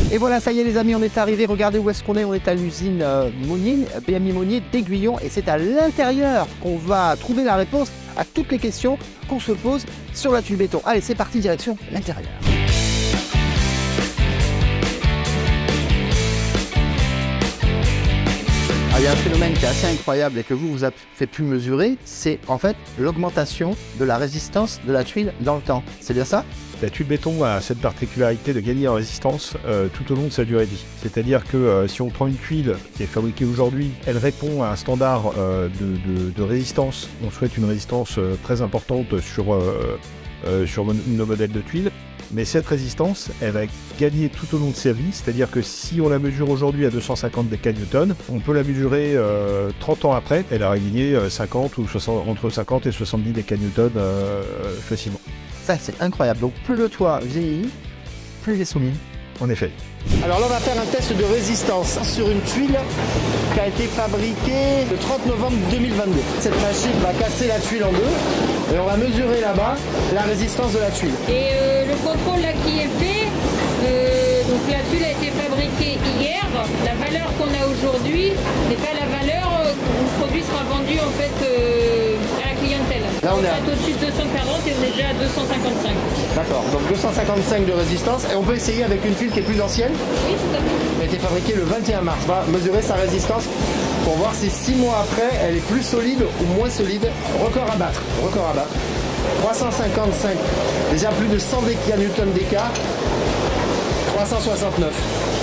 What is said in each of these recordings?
Et voilà, ça y est les amis, on est arrivé. Regardez où est-ce qu'on est. On est à l'usine Monnier, BMI Monnier d'Aiguillon. Et c'est à l'intérieur qu'on va trouver la réponse à toutes les questions qu'on se pose sur la tuile béton. Allez, c'est parti, direction l'intérieur. Il y a un phénomène qui est assez incroyable et que vous avez fait pu mesurer, c'est en fait l'augmentation de la résistance de la tuile dans le temps. C'est bien ça? La tuile béton a cette particularité de gagner en résistance tout au long de sa durée de vie. C'est-à-dire que si on prend une tuile qui est fabriquée aujourd'hui, elle répond à un standard de résistance. On souhaite une résistance très importante sur nos modèles de tuiles. Mais cette résistance, elle va gagner tout au long de sa vie, c'est-à-dire que si on la mesure aujourd'hui à 250 décanewtons, on peut la mesurer 30 ans après, elle aura gagné 50 ou 60, entre 50 et 70 décanewtons facilement. Ça, c'est incroyable. Donc, plus le toit vieillit, plus il est solide. En effet. Alors là, on va faire un test de résistance sur une tuile qui a été fabriquée le 30 novembre 2022. Cette machine va casser la tuile en deux et on va mesurer là-bas la résistance de la tuile. Et le contrôle là qui est fait, donc la tuile a été fabriquée hier. La valeur qu'on a aujourd'hui n'est pas la valeur où le produit sera vendu en fait à la clientèle. Là, on est au-dessus de 240 et on est déjà à 255. D'accord, donc 255 de résistance. Et on peut essayer avec une tuile qui est plus ancienne. Oui, tout à fait. Elle a été fabriquée le 21 mars. On va mesurer sa résistance pour voir si 6 mois après, elle est plus solide ou moins solide. Record à battre. Record à battre. 355. Déjà plus de 100 décanewtons d'écart. 369.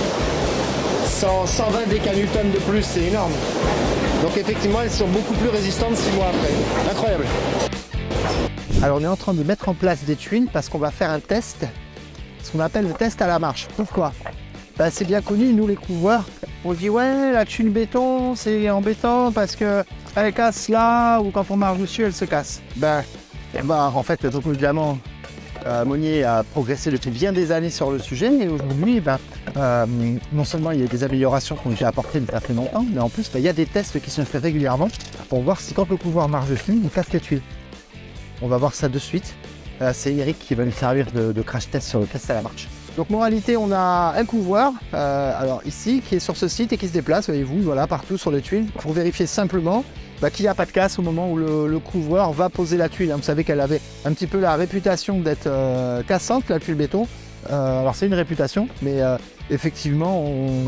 120 décanewtons de plus, c'est énorme. Donc effectivement, elles sont beaucoup plus résistantes 6 mois après. Incroyable. Alors on est en train de mettre en place des tuiles parce qu'on va faire un test, ce qu'on appelle le test à la marche. Pourquoi? Ben, c'est bien connu, nous les couvreurs, on dit ouais la tuile béton c'est embêtant parce que elle casse là ou quand on marche dessus elle se casse. En fait le truc diamant Monnier a progressé depuis bien des années sur le sujet et aujourd'hui non seulement il y a des améliorations qu'on a apportées depuis très longtemps, mais en plus il y a des tests qui sont faits régulièrement pour voir si quand le couvreur marche dessus il casse les tuiles. On va voir ça de suite. C'est Eric qui va nous servir de crash test sur le test à la marche. Donc moralité, on a un couvreur, alors ici, qui est sur ce site et qui se déplace, voyez-vous, voilà, partout sur les tuiles, pour vérifier simplement qu'il n'y a pas de casse au moment où le couvreur va poser la tuile. Vous savez qu'elle avait un petit peu la réputation d'être cassante, la tuile béton. Alors c'est une réputation, mais effectivement,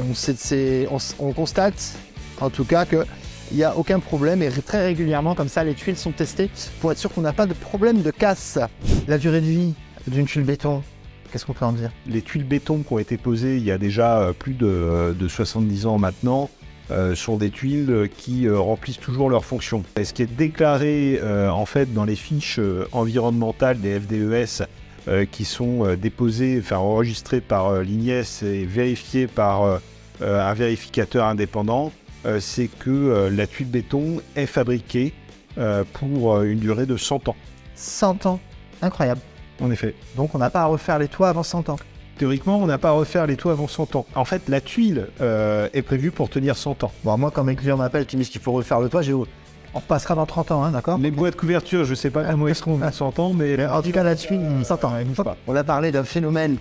on constate en tout cas que il n'y a aucun problème et très régulièrement comme ça les tuiles sont testées pour être sûr qu'on n'a pas de problème de casse. La durée de vie d'une tuile béton, qu'est-ce qu'on peut en dire? Les tuiles béton qui ont été posées il y a déjà plus de 70 ans maintenant sont des tuiles qui remplissent toujours leur fonction. Et ce qui est déclaré en fait dans les fiches environnementales des FDES qui sont déposées, enfin enregistrées par l'INES et vérifiées par un vérificateur indépendant, c'est que la tuile béton est fabriquée pour une durée de 100 ans. 100 ans, incroyable. En effet. Donc on n'a pas à refaire les toits avant 100 ans. Théoriquement, on n'a pas à refaire les toits avant 100 ans. En fait, la tuile est prévue pour tenir 100 ans. Bon, moi, quand mes clients m'appellent, qui me disent qu'il faut refaire le toit, on repassera dans 30 ans, hein, d'accord? Les boîtes de couverture, je ne sais pas comment est-ce qu'on a 100 ans, mais... En tout cas, la tuile, 100 ans. On a parlé d'un phénomène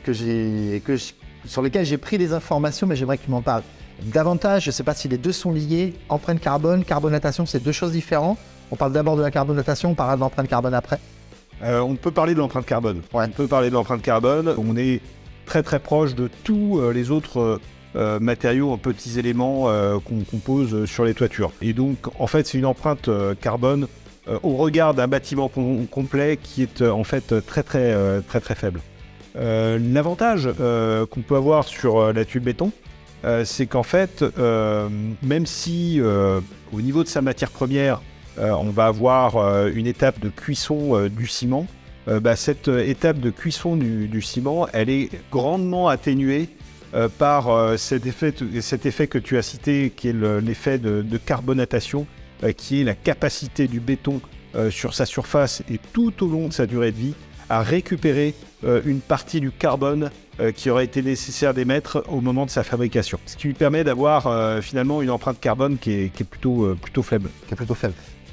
sur lequel j'ai pris des informations, mais j'aimerais que tu m'en parles davantage. Je ne sais pas si les deux sont liés. Empreinte carbone, carbonatation, c'est deux choses différentes. On parle d'abord de la carbonatation, on parlera de l'empreinte carbone après. On peut parler de l'empreinte carbone. Ouais. On peut parler de l'empreinte carbone. On est très très proche de tous les autres matériaux, petits éléments qu'on pose sur les toitures. Et donc, en fait, c'est une empreinte carbone au regard d'un bâtiment complet qui est en fait très faible. L'avantage qu'on peut avoir sur la tuile béton, c'est qu'en fait, même si au niveau de sa matière première, on va avoir une étape de cuisson du ciment, cette étape de cuisson du ciment, elle est grandement atténuée par cet effet que tu as cité, qui est l'effet de carbonatation, qui est la capacité du béton sur sa surface et tout au long de sa durée de vie à récupérer une partie du carbone qui aurait été nécessaire d'émettre au moment de sa fabrication. Ce qui lui permet d'avoir finalement une empreinte carbone qui est plutôt faible. Qui est plutôt faible.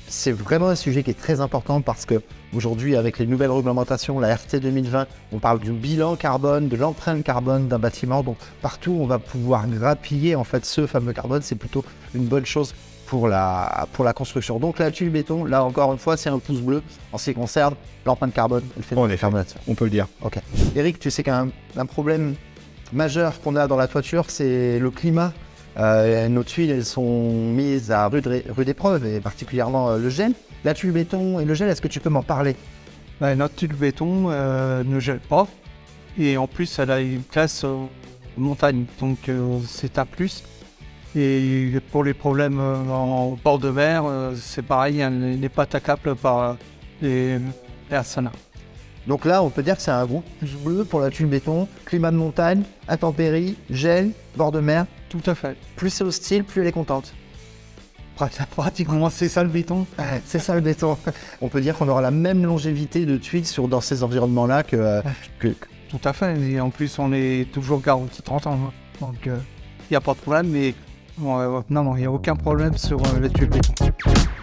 c'est vraiment un sujet qui est très important parce que aujourd'hui, avec les nouvelles réglementations, la RT 2020, on parle du bilan carbone, de l'empreinte carbone d'un bâtiment. Donc partout, on va pouvoir grappiller en fait ce fameux carbone. C'est plutôt une bonne chose pour la construction. Donc la tuile béton, là encore une fois, c'est un pouce bleu en ce qui concerne l'empreinte carbone. Elle fait En effet, on peut le dire. Ok. Eric, tu sais qu'un problème majeur qu'on a dans la toiture, c'est le climat. Nos tuiles, elles sont mises à rude épreuve, et particulièrement le gel. La tuile béton et le gel, est-ce que tu peux m'en parler? Notre tuile béton ne gèle pas. Et en plus, elle a une classe montagne, donc c'est un plus. Et pour les problèmes en bord de mer, c'est pareil, elle n'est pas attaquable par les personnes. Donc là, on peut dire que c'est un gros pouce bleu pour la tuile béton, climat de montagne, intempéries, gel, bord de mer. Tout à fait. Plus c'est hostile, plus elle est contente. Pratiquement, c'est ça le béton. C'est ça le béton. On peut dire qu'on aura la même longévité de tuiles dans ces environnements-là que... Tout à fait. Et en plus, on est toujours garanti 30 ans. Donc, il n'y a pas de problème. Mais non, il n'y a aucun problème sur les tuiles béton.